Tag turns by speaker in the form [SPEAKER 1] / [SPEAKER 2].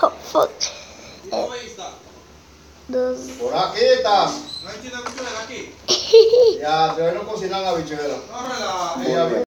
[SPEAKER 1] Oh, fuck. Dos.
[SPEAKER 2] Por aquí está.
[SPEAKER 3] ¿No hay china habichuela aquí?
[SPEAKER 2] Ya, te no cocinan habichuelas.
[SPEAKER 3] No relajes.
[SPEAKER 2] Ella